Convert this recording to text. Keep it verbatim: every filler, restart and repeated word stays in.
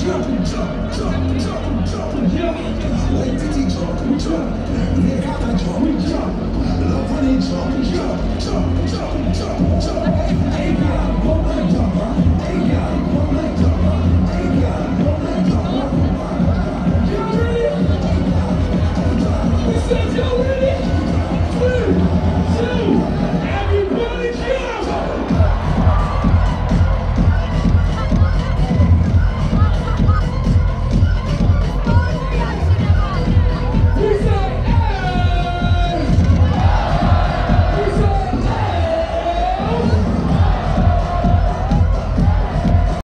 jump, jump, jump, jump, jump, yeah. Like Titi jump, jump, Nick jump, jump, love when he jump, jump, jump, jump, jump.